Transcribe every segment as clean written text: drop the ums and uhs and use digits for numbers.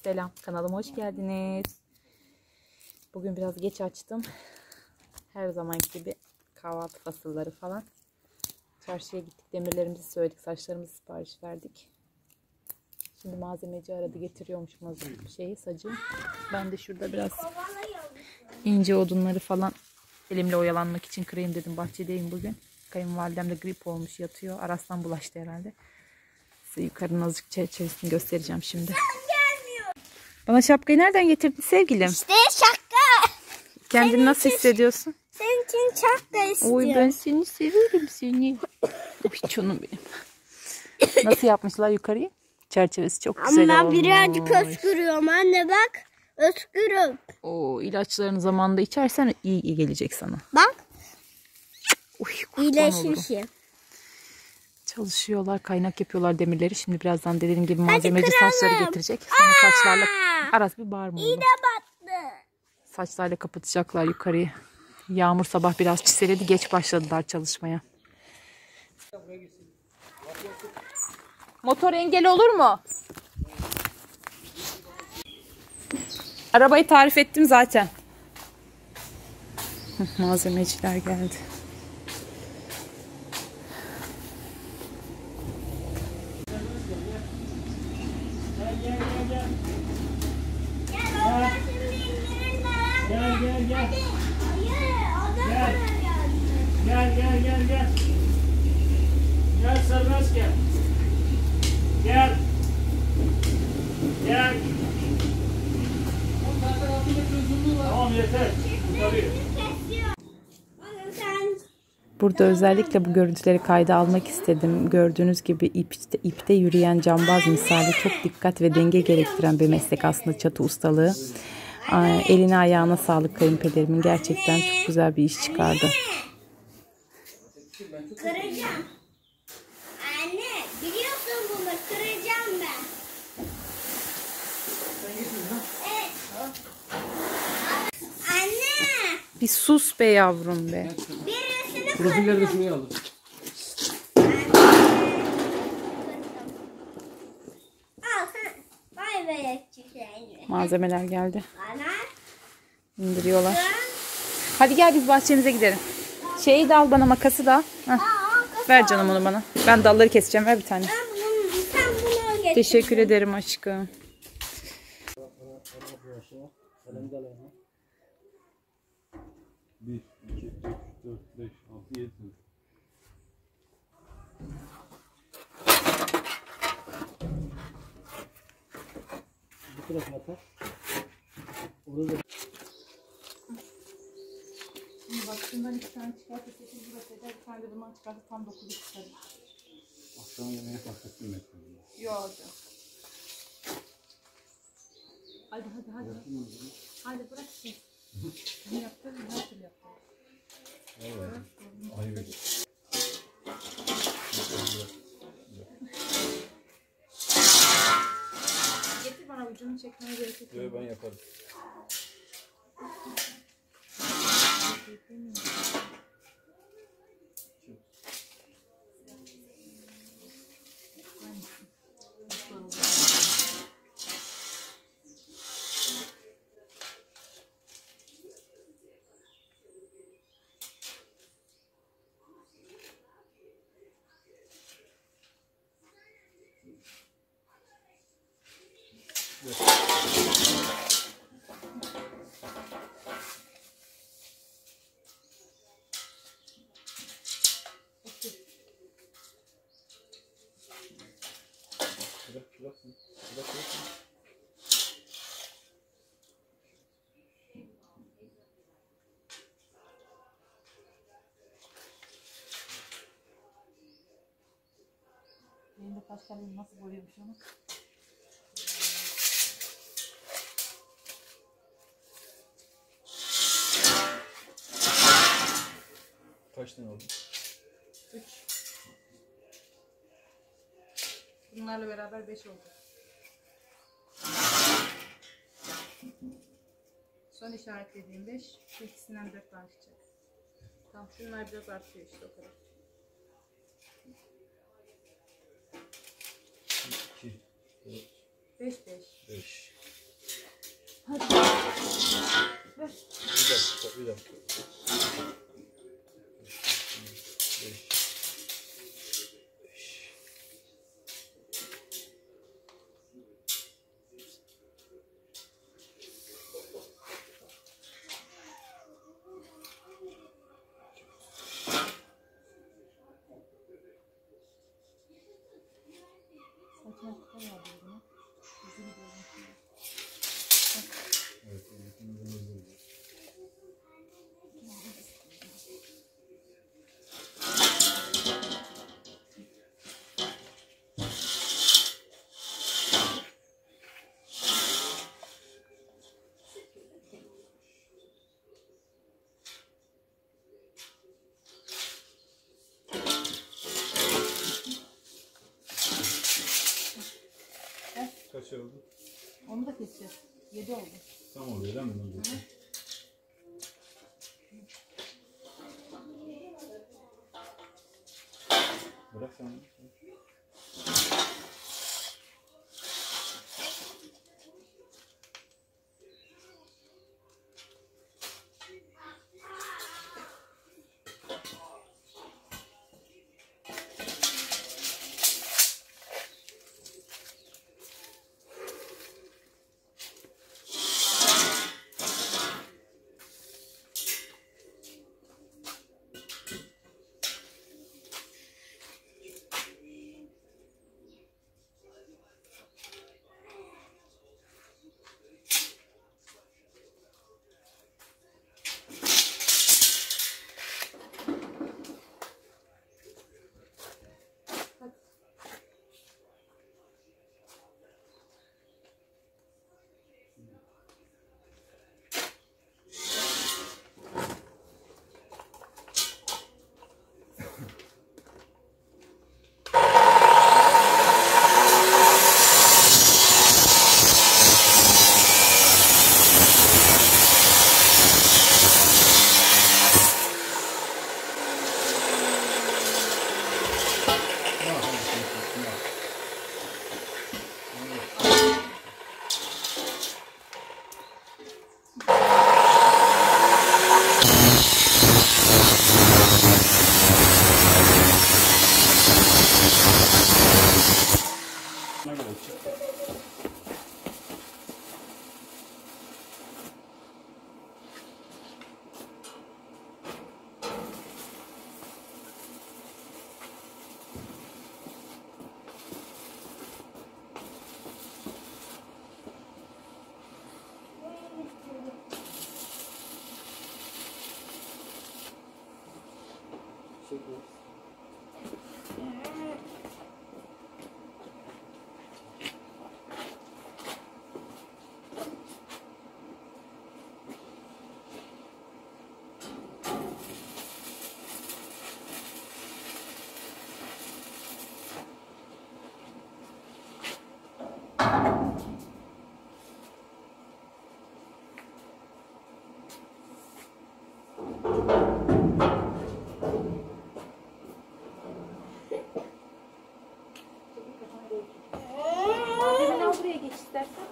Selam, kanalıma hoş geldiniz. Bugün biraz geç açtım. Her zamanki gibi kahvaltı fasılları falan. Çarşıya gittik, demirlerimizi söyledik, saçlarımızı sipariş verdik. Şimdi malzemeci aradı, getiriyormuş sacı. Ben de şurada biraz ince odunları falan elimle oyalanmak için kırayım dedim. Bahçedeyim bugün. Kayınvalidem de grip olmuş, yatıyor. Aras'tan bulaştı herhalde. Size yukarının azıcık çerçevesini göstereceğim şimdi. Bana şapkayı nereden getirdin sevgilim? İşte şapka. Kendini nasıl hissediyorsun? Senin için şapka istiyorum. Oy, ben seni seviyorum seni. Oy canım benim. Nasıl yapmışlar yukarıyı? Çerçevesi çok güzel olmuş. Ama birazcık öskürüyorum anne bak. Öskürüm. O ilaçlarını zamanında içersen iyi gelecek sana. Bak. Oy, İyileşmişim. Çalışıyorlar, kaynak yapıyorlar demirleri. Şimdi birazdan dediğim gibi malzemeci saçları getirecek. Sonra saçlarla Aras bir bağırma oğlum. İğne battı. Saçlarla kapatacaklar yukarıyı. Yağmur sabah biraz çiseledi. Geç başladılar çalışmaya. Motor engel olur mu? Arabayı tarif ettim zaten. Malzemeciler geldi. Gel. Gel serbest gel. Gel. Tamam yeter. Burada özellikle bu görüntüleri kayda almak istedim. Gördüğünüz gibi ipte yürüyen cambaz misali çok dikkat ve denge gerektiren bir meslek aslında çatı ustalığı. Eline ayağına sağlık kayınpederimin. Gerçekten çok güzel bir iş çıkardı. Kıracağım. Anne biliyorsun bunu kıracağım ben. Evet. Anne. Bir sus be yavrum be. Birisini Profilleri de şuraya alın. al sen. Vay be çiçeğini. Malzemeler geldi. Bana. İndiriyorlar. Hadi gel biz bahçemize gidelim. Şeyi de al bana, makası da. Ver canım onu bana. Ben dalları keseceğim. Ver bir tane. Sen bunu getir. Teşekkür ederim aşkım. Bir, iki, üç, dört, beş, altı, yedi. Bu tarafına atar. Orada. Şimdi bak şundan 2 tane çıkarsa 8 burası eder. Bir tane de bundan çıkarsa tam 9'u çıkarır. Akşam yemeğe kalkarsın mı? Yok hocam. Hadi. Hadi bırak şimdi. Ne yaptın? Her türlü yaptın. Evet. Hayır. Getir bana, ucunu çekmeye gerek yok. Yok, ben yaparım. Bırak. Benim de kaç tane nasıl boyamış onu. Kaç tane oldu? 3. Bunlarla beraber 5 oldu. Son işaretlediğim 5. Şu ikisinden 4 tane çıkacak. Tamam, şunlar biraz artıyor işte, o kadar. 2, 4, 5. 5. Şöyle. 5. Evet, kaç oldu? Onu da keseceğiz. 7 oldu. Tam oluyor değil mi? Bunun diyorsun? Bırak sen. Ne kadar çıktı? Malzemeni al buraya geç istersen.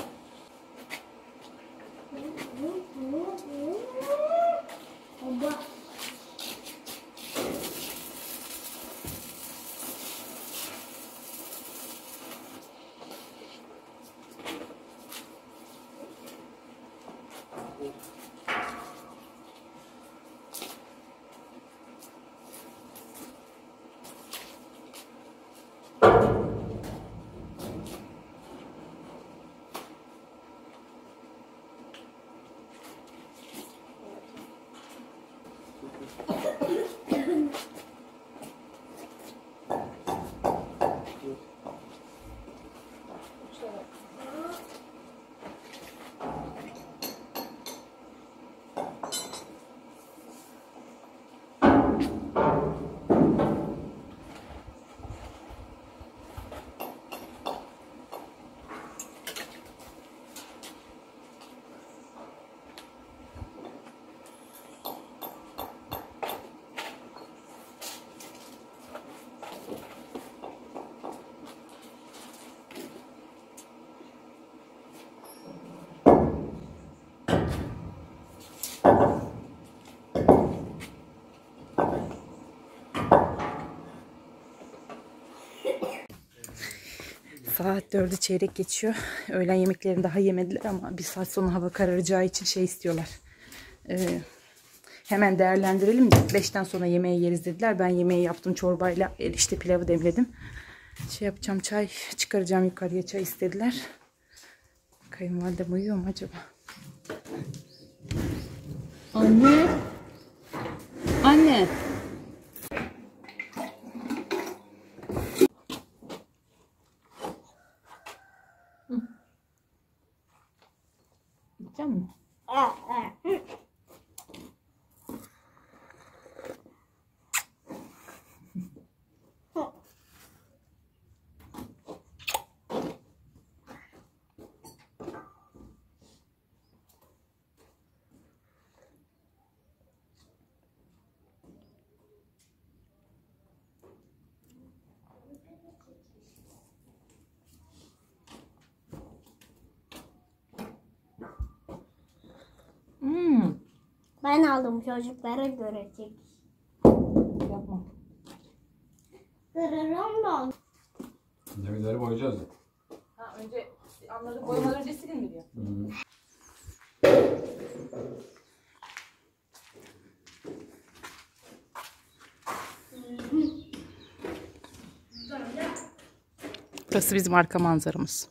Baba. Saat 4'ü çeyrek geçiyor. Öğlen yemeklerini daha yemediler ama bir saat sonra hava kararacağı için şey istiyorlar. Hemen değerlendirelim de 5'ten sonra yemeği yeriz dediler. Ben yemeği yaptım çorbayla, işte pilavı demledim. Şey yapacağım, çay çıkaracağım yukarıya, çay istediler. Kayınvalidem uyuyor mu acaba? Anne. Anne. Gidecek misin? Ben aldım, çocuklara görecek. Yapma. Kırarım da. Demirleri boyayacağız ya. Ha, önce anları boyamadan önce silin mi diyor? Burası bizim arka manzaramız.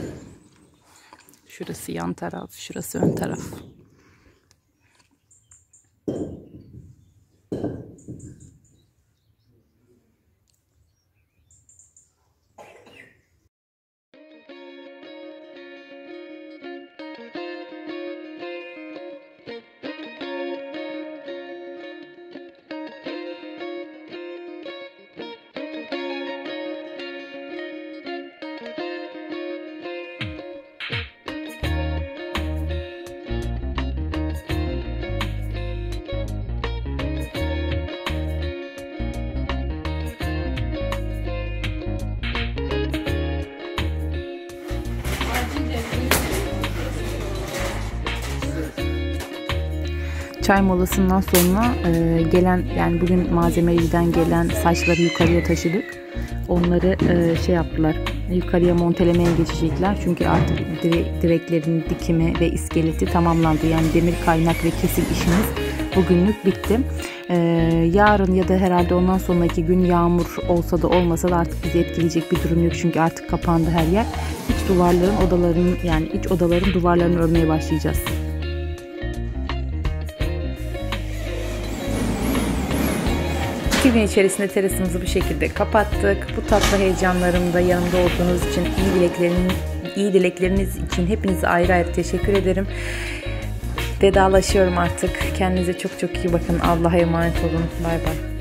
Şurası yan taraf, şurası ön taraf. Çay molasından sonra gelen, yani bugün malzemeciden gelen saçları yukarıya taşıdık. Onları şey yaptılar, yukarıya montelemeye geçecekler. Çünkü artık direklerin dikimi ve iskeleti tamamlandı. Yani demir kaynak ve kesim işimiz bugünlük bitti. Yarın ya da herhalde ondan sonraki gün yağmur olsa da olmasa da artık bizi etkileyecek bir durum yok. Çünkü artık kapandı her yer. İç odaların duvarlarını örmeye başlayacağız. 2 gün içerisinde terasımızı bu şekilde kapattık. Bu tatlı heyecanlarımda yanımda olduğunuz için, iyi dilekleriniz için hepinize ayrı ayrı teşekkür ederim. Vedalaşıyorum artık. Kendinize çok çok iyi bakın. Allah'a emanet olun. Bay bay.